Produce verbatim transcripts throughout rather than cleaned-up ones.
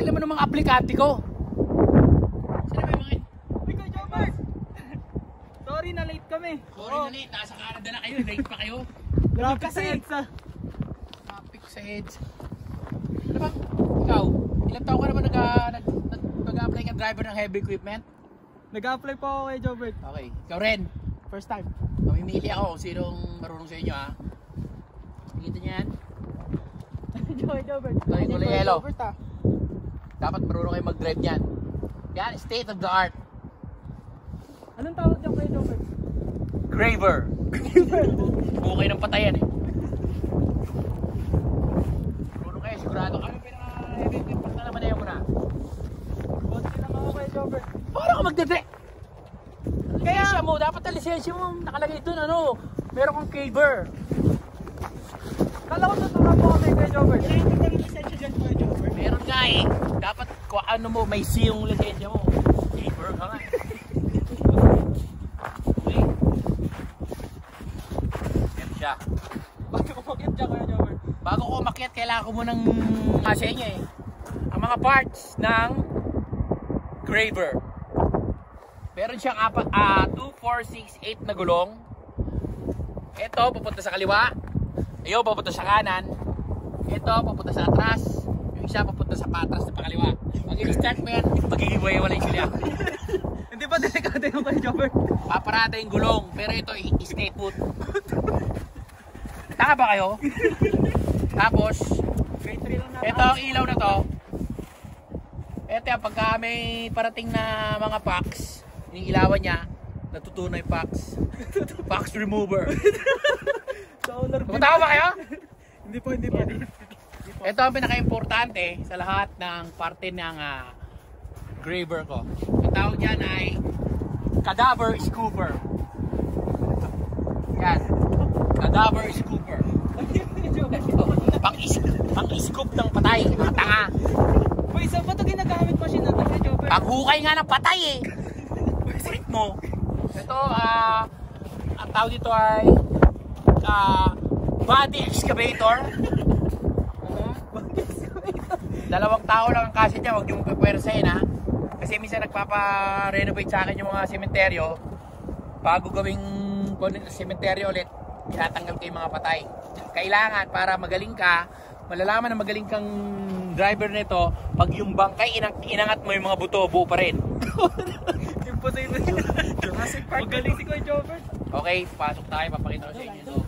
naman ng mga aplikante ko. Sino ba yung mga... Ikaw, Jobert! Sorry na late kami. Sorry na late, nasa Canada na kayo, late pa kayo. Grabe kasi. Sa Traffic sa heads. Ano ba? Ikaw, ilang taon ka naman nag-apply ka driver ng heavy equipment? Nag-apply po ako kay Jobert. Okay, ikaw rin. First time. Mamimili ako kung sinong marunong sa inyo ha. Nakikita niyo yan? Joy, Jobert. Tayo ko lang yellow. Jobert ah. Dapat marunong kayo mag-drive niyan. Yan, state of the art. Anong tawag niyo kay Jobert? Graver. Bukay ng patayan eh. Marunong kayo, sigurado kami pinaka-heavy equipment na naman na yun muna. Konti lang ako kay Jobert. Paano ka mag-drive? Lisensya mo, dapat ang lisensya mo nakalagay doon ano, meron kang caver. Kala ko tuturuan mo kami kay Jobert. Kaya hindi ka rin lisensya dyan kay Jobert. Meron nga eh, dapat kung ano mo, may C yung lisensya mo. Caver ka nga eh. Okay. Yan siya. Bago ko umakyat dyan kay Jobert. Bago ko umakyat, kailangan ko munang masenya eh. Ang mga parts ng Graver. Meron siyang uh, two, four, six, eight na gulong. Ito papunta sa kaliwa. Ayaw papunta sa kanan. Ito papunta sa atras. Yung isa papunta sa patras na pakaliwa. Pag i-start mo yan, magiging wala yung silya. Hindi pa delikado yung kay Jobert. Paparada yung gulong. Pero ito i-stay put. Taka ba kayo? Tapos ito ang ilaw na to. Ito yung pagka may parating na mga packs, yung ilawan niya, natutunaw yung packs. Packs remover. Tumatawa ba kayo? Hindi po, hindi po. Ito ang pinaka-importante sa lahat ng parte ng uh, Graver ko. Ang tawag dyan ay cadaver scooper. Yan. Cadaver scooper. Pang-scoop ng patay, mga tanga. Uy, saan ba ito ginagamit machine na ito kay Jobert? Panghukay nga ng patay eh. Kulit mo. Ito, ah, uh, ang tawag dito ay uh, body excavator. Uh, body excavator. Dalawang tao lang ang kasi niya, huwag yung pwersahin ha. Kasi minsan nagpapa-renovate sa akin yung mga sementeryo. Bago gawing sementeryo ulit, tinatanggal ko yung mga patay. Kailangan para magaling ka, malalaman na magaling kang driver nito, pag yung bangkay inang inangat mo yung mga buto, buo pa rin. Imposible. Jurassic Park. Magaling si Kuya Jobert. Okay, pasok tayo, papakita ko sa inyo ito.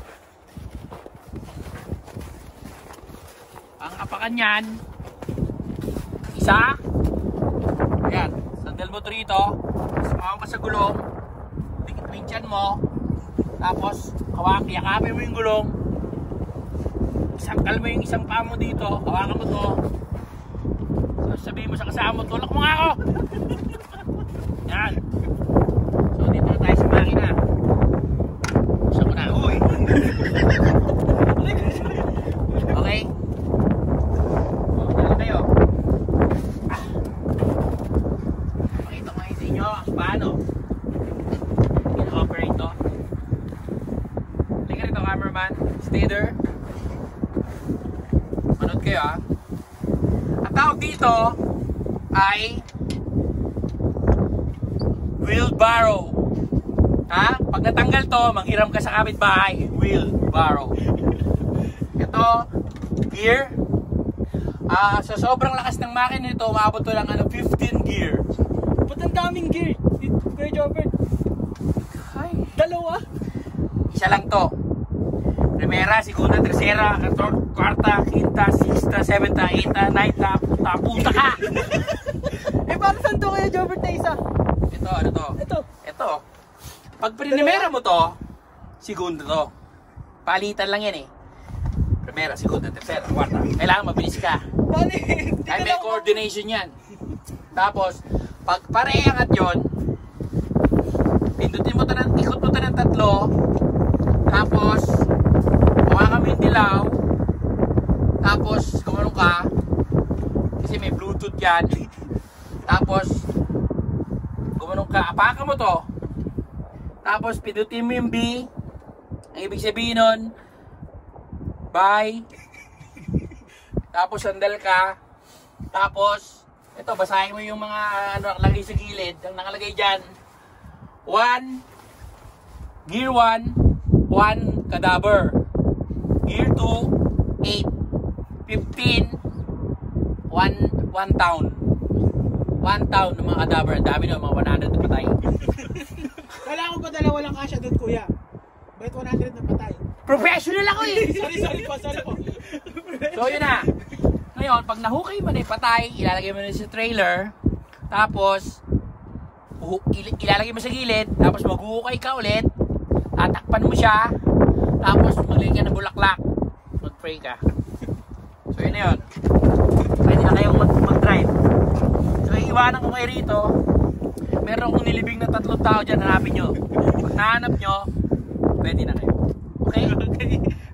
Ang apakan niyan, isa, ayan, sandal mo ito rito, sumama ka sa gulong, dikit mo yung tiyan mo, tapos hawak, yakapin mo yung gulong, isangkal mo yung isang paa mo dito, hawakan mo to, so sabihin mo sa kasama mo, tulak mo nga ako. Yan. So dito na tayo sa makina. Gusto ko na, uy. Okay. Dito tayo. Ah. Pakita ko ngayon sa inyo ang paano in-operate to. Tingnan ito, cameraman. Stay there. Manood kayo ah. Ang tawag dito ay wheelbarrow. Ha? Pag natanggal to, manghiram ka sa kapitbahay. Wheelbarrow. Ito, gear. Ah, sa sobrang lakas ng makina nito, maabot to lang ano, fifteen gear. Ba't ang daming gear? Kuya Jobert. Ay, Dalawa? isa lang to. Primera, segunda, tercera, cuarta, quinta, sixta, seventa, eighta, nineta, puta, puta ka! Eh, paano saan to Kuya Jobert na isa? Ito, ano to? Ito. Ito. Pag primera mo to, segunda to. Palitan lang yan eh. Primera, segunda, tercera, cuarta. Kailangan mabilis ka. Bali. Ay, may coordination yan. Tapos, pag pareangat yun, pindutin mo to ng, ikot mo to ng tatlo, tapos, hawakan mo yung dilaw, tapos, gumanong ka, kasi may Bluetooth yan, tapos, gumanong ka, apakan mo to, tapos, pindutin mo yung B, ang ibig sabihin nun, bye, tapos, sandal ka, tapos, Ito, basahin mo yung mga ano nakalagay sa gilid. Ang nakalagay dyan, one, gear one, one cadaver. Gear two, eight, fifteen, one, one town. One town ng mga cadaver. Dami na, mga one hundred na patay. Kala ko ba dalawa lang kasya doon, kuya? Bakit one hundred na patay? Professional ako eh! Sorry, sorry po, sorry po. So yun na. Ngayon, pag nahukay mo na yung patay, ilalagay mo na sa trailer. Tapos, uh, il ilalagay mo sa gilid. Tapos maghuhukay ka ulit. Tatakpan mo siya. Tapos maglagay ka ng bulaklak. Mag-pray ka. So yun na yun. Pwede na kayong mag-drive. So iiwanan ko kayo rito. Meron akong nilibing na tatlong tao dyan. Hanapin nyo. Pag nahanap nyo, pwede na kayo. Okay? Okay.